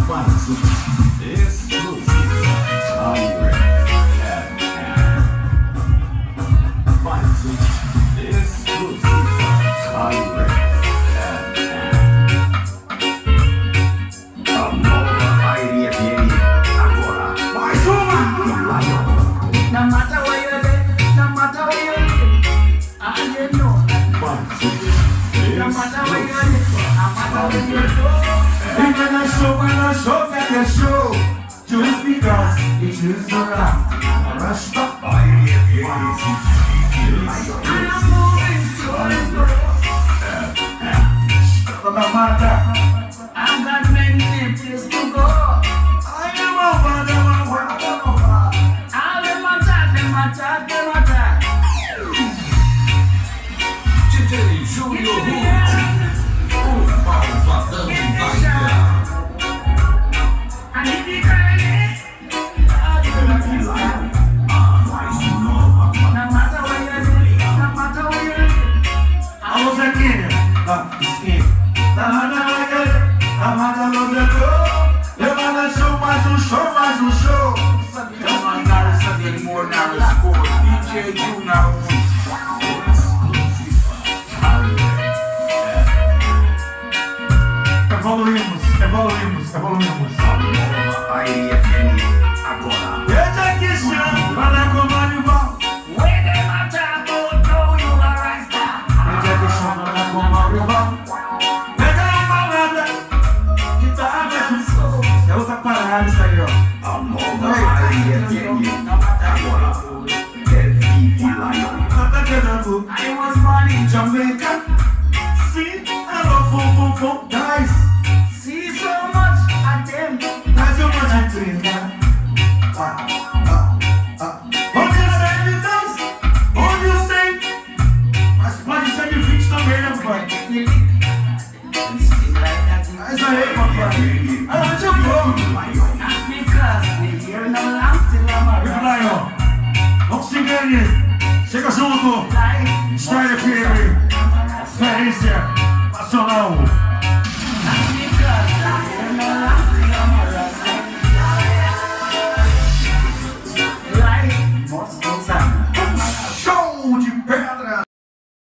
Just because it is around, rush up. I've got many places to go. I am over them, I'll them attack. Júnior, o malvadão da ilha. Mais um show. Eu mandaram saber mornar os cores. DJ Júnior. Evoluímos. Aí é feliz agora. Eita que chama, vai lá Comando e volta. Eita que chama, vai lá Comando e volta. Pega uma balada, que tá aberto. É outra parada isso aí, ó. A nova aí é feliz agora. É vive lá. Tá querendo? I was born in Jamaica. See, hello, fum, guys. See so much at them. That's so much at them. What you say me does? What you say? Mas pode ser de 20 também, né, pai? Isso aí, papai. Aonde eu vou? Vamos se ganhar. Chega junto. Estrada firme. Referência nacional.